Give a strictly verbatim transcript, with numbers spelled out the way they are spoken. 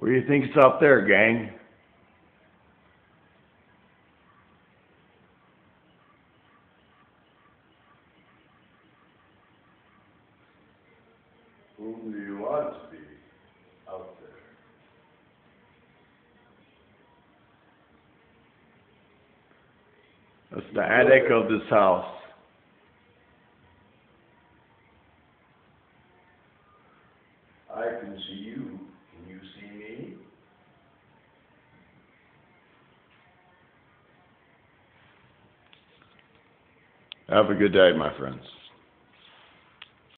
What do you think's up there, gang? Whom do you want to be out there? That's the attic of this house. I can see you. Can you see me? Have a good day, my friends.